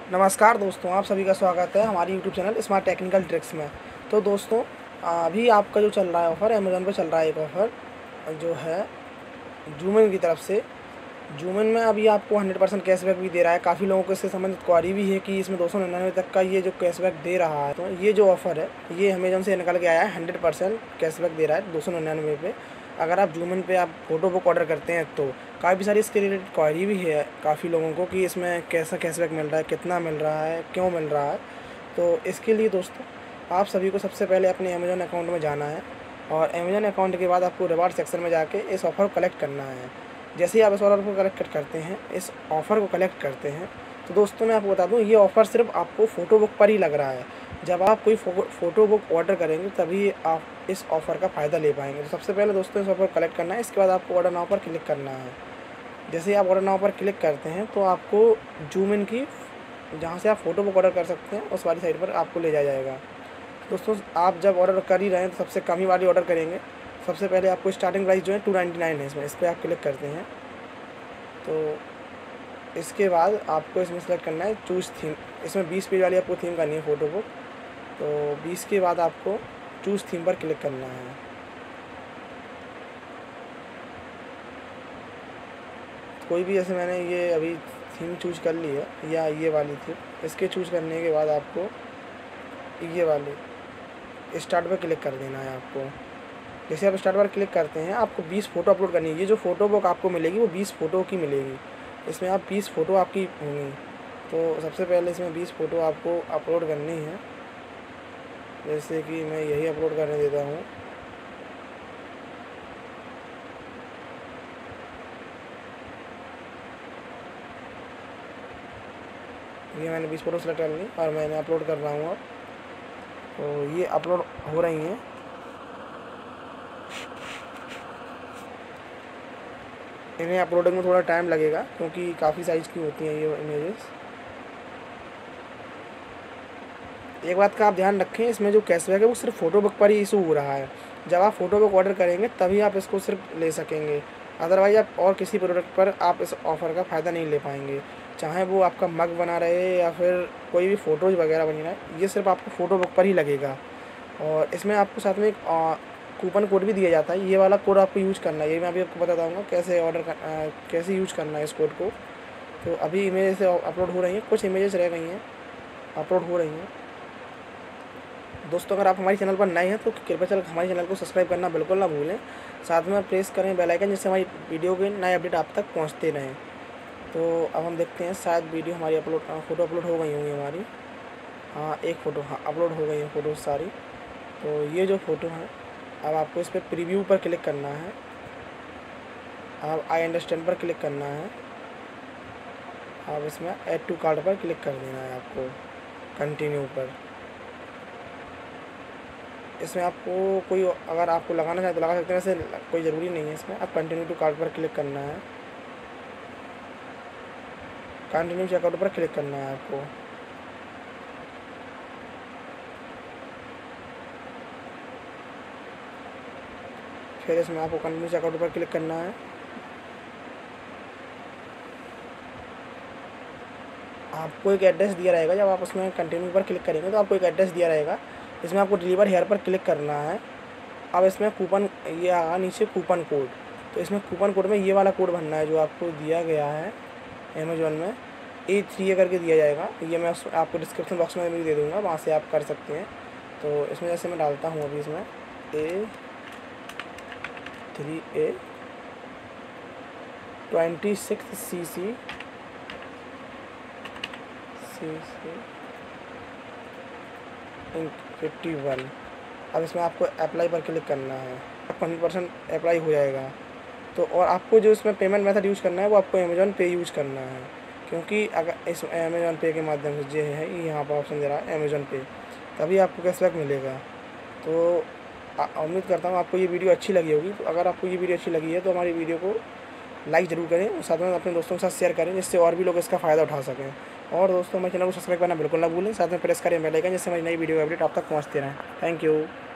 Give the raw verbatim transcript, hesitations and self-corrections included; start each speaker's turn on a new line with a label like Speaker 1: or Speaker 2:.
Speaker 1: नमस्कार दोस्तों, आप सभी का स्वागत है हमारी YouTube channel smart technical tricks में। तो दोस्तों, अभी आपका जो चल रहा है ऑफ़र, अमेज़न पे चल रहा है एक ऑफ़र जो है जूमिन की तरफ से। जूमिन में अभी आपको हंड्रेड परसेंट कैशबैक भी दे रहा है। काफ़ी लोगों को इससे संबंधित क्वारी भी है कि इसमें दो सौ निन्यानवे तक का ये जो कैशबैक दे रहा है, तो ये जो ऑफ़र है ये अमेज़न से निकल के आया है। हंड्रेड परसेंट कैशबैक दे रहा है दो सौ निन्यानवे पे। अगर आप जूमिन पे आप फ़ोटो बुक ऑर्डर करते हैं तो काफ़ी सारी इसके रिलेटेड क्वारी भी है काफ़ी लोगों को कि इसमें कैसा कैशबैक मिल रहा है, कितना मिल रहा है, क्यों मिल रहा है। तो इसके लिए दोस्तों, आप सभी को सबसे पहले अपने अमेज़न अकाउंट में जाना है और अमेज़न अकाउंट के बाद आपको रिवार्ड सेक्शन में जाके इस ऑफ़र को कलेक्ट करना है। जैसे ही आप इस ऑफ़र को कलेक्ट करते हैं इस ऑफ़र को कलेक्ट करते हैं तो दोस्तों मैं आपको बता दूं, ये ऑफ़र सिर्फ आपको फ़ोटो बुक पर ही लग रहा है। जब आप कोई फ़ोटो बुक ऑर्डर करेंगे तभी आप इस ऑफ़र का फ़ायदा ले पाएंगे। तो सबसे पहले दोस्तों इस ऑफ़र को कलेक्ट करना है, इसके बाद आपको ऑर्डर नाउ पर क्लिक करना है। जैसे ही आप ऑर्डर नाउ पर क्लिक करते हैं तो आपको जूम इन की जहाँ से आप फ़ोटो बुक ऑर्डर कर सकते हैं उस वाली साइट पर आपको ले जाया जाएगा। दोस्तों, आप जब ऑर्डर कर ही रहे हैं तो सबसे कम ही वाली ऑर्डर करेंगे। सबसे पहले आपको स्टार्टिंग प्राइस जो है टू नाइन्टी नाइन है, इसमें इस पर आप क्लिक करते हैं तो इसके बाद आपको इसमें सेलेक्ट करना है चूज़ थीम। इसमें बीस पेज वाली आपको थीम करनी है फ़ोटो बुक। तो बीस के बाद आपको चूज़ थीम पर क्लिक करना है। कोई भी, जैसे मैंने ये अभी थीम चूज़ कर ली है या ये वाली थी, इसके चूज़ करने के बाद आपको ये वाली स्टार्ट पर क्लिक कर देना है। आपको जैसे आप स्टार्ट पर क्लिक करते हैं आपको बीस फ़ोटो अपलोड करनी है। ये जो फ़ोटो बुक आपको मिलेगी वो बीस फ़ोटो की मिलेगी। इसमें आप बीस फ़ोटो आपकी होंगी। तो सबसे पहले इसमें बीस फ़ोटो आपको अपलोड करनी है। जैसे कि मैं यही अपलोड करने देता हूँ। ये मैंने बीस फ़ोटो सेलेक्ट कर ली और मैंने अपलोड कर रहा हूँ अब। तो ये अपलोड हो रही हैं। इन्हें अपलोडिंग में थोड़ा टाइम लगेगा क्योंकि काफ़ी साइज़ की होती हैं ये इमेजेस। एक बात का आप ध्यान रखें, इसमें जो कैशबैक है वो सिर्फ फ़ोटो बुक पर ही इशू हो रहा है। जब आप फ़ोटो बुक ऑर्डर करेंगे तभी आप इसको सिर्फ ले सकेंगे, अदरवाइज़ आप और किसी प्रोडक्ट पर आप इस ऑफ़र का फ़ायदा नहीं ले पाएंगे। चाहे वो आपका मग बना रहे या फिर कोई भी फ़ोटोज़ वगैरह बन रहा है, ये सिर्फ आपको फ़ोटो बुक पर ही लगेगा। और इसमें आपको साथ में एक कूपन कोड भी दिया जाता है। ये वाला कोड आपको यूज़ करना है। ये मैं अभी आपको बता दूँगा कैसे ऑर्डर कर, आ, कैसे यूज़ करना है इस कोड को। तो अभी इमेजेस अपलोड हो रही हैं, कुछ इमेजेस रह गई हैं अपलोड हो रही हैं। दोस्तों, अगर आप हमारे चैनल पर नए हैं तो कृपया चल हमारे चैनल को सब्सक्राइब करना बिल्कुल ना भूलें। साथ में प्रेस करें बेल आइकन, जिससे हमारी वीडियो के नए अपडेट आप तक पहुंचते रहें। तो अब हम देखते हैं, शायद वीडियो हमारी अपलोड फ़ोटो अपलोड हो गई होंगी हमारी। हाँ, एक फ़ोटो हाँ अपलोड हो गई है फ़ोटो सारी। तो ये जो फ़ोटो है, अब आपको इस पर प्रीव्यू पर क्लिक करना है। अब आई अंडरस्टैंड पर क्लिक करना है। अब इसमें ऐड टू कार्ट पर क्लिक कर देना है आपको, कंटिन्यू पर। इसमें आपको कोई अगर आपको लगाना चाहे तो लगा सकते हैं, वैसे कोई ज़रूरी नहीं है इसमें। अब कंटिन्यू टू कार्ट पर क्लिक करना है, कंटिन्यू चेकआउट पर क्लिक करना है आपको। फिर इसमें आपको कंटिन्यू चेकआउट पर क्लिक करना है। आपको एक एड्रेस दिया रहेगा, जब आप उसमें कंटिन्यू पर क्लिक करेंगे तो आपको एक एड्रेस दिया रहेगा। इसमें आपको डिलीवर हेयर पर क्लिक करना है। अब इसमें कूपन, ये आगा नीचे कूपन कोड, तो इसमें कूपन कोड में ये वाला कोड भरना है जो आपको दिया गया है अमेज़न में। ए थ्री करके दिया जाएगा, ये मैं आपको डिस्क्रिप्शन बॉक्स में भी दे दूँगा, वहाँ से आप कर सकते हैं। तो इसमें जैसे मैं डालता हूँ अभी इसमें A three A twenty six C C C C fifty one. अब इसमें आपको अप्लाई पर क्लिक करना है, हंड्रेड परसेंट अप्लाई हो जाएगा। तो और आपको जो इसमें पेमेंट मेथड यूज़ करना है वो आपको अमेज़न पे यूज़ करना है, क्योंकि अगर इस अमेज़न पे के माध्यम से जो है यहाँ पर ऑप्शन दे रहा है अमेज़न पे, तभी आपको कैशबैक मिलेगा। तो उम्मीद करता हूँ आपको ये वीडियो अच्छी लगी होगी। तो अगर आपको ये वीडियो अच्छी लगी है तो हमारी वीडियो को लाइक ज़रूर करें और साथ में अपने दोस्तों के साथ शेयर करें, जिससे और भी लोग इसका फ़ायदा उठा सकें। और दोस्तों, हमारे चैनल को सब्सक्राइब करना बिल्कुल ना भूलें, साथ में प्रेस करें बेल आइकन, जिससे हमारी नई वीडियो अपडेट आप तक पहुँचते रहें। Thank you.